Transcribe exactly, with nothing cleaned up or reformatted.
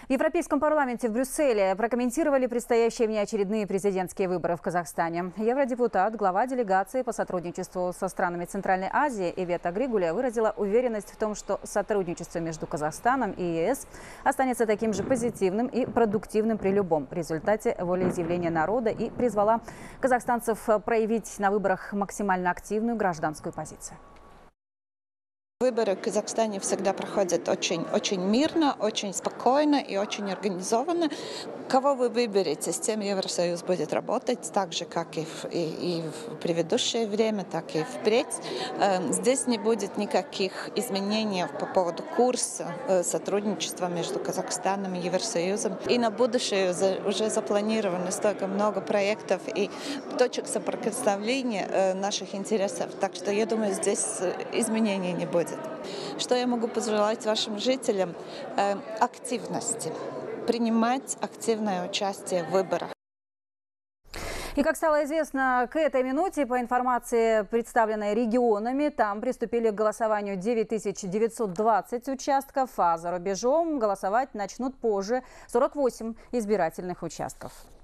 В Европейском парламенте в Брюсселе прокомментировали предстоящие внеочередные президентские выборы в Казахстане. Евродепутат, глава делегации по сотрудничеству со странами Центральной Азии Ивета Григуля выразила уверенность в том, что сотрудничество между Казахстаном и ЕС останется таким же позитивным и продуктивным при любом результате волеизъявления народа и призвала казахстанцев проявить на выборах максимально активную гражданскую позицию. Выборы в Казахстане всегда проходят очень, очень мирно, очень спокойно и очень организованно. Кого вы выберете, с тем Евросоюз будет работать так же, как и в, и, и в предыдущее время, так и впредь. Здесь не будет никаких изменений по поводу курса сотрудничества между Казахстаном и Евросоюзом. И на будущее уже запланировано столько много проектов и точек соприкосновения наших интересов. Так что я думаю, здесь изменений не будет. Что я могу пожелать вашим жителям? Э, активности. Принимать активное участие в выборах. И, как стало известно, к этой минуте, по информации, представленной регионами, там приступили к голосованию девять тысяч девятьсот двадцать участков, а за рубежом голосовать начнут позже сорок восемь избирательных участков.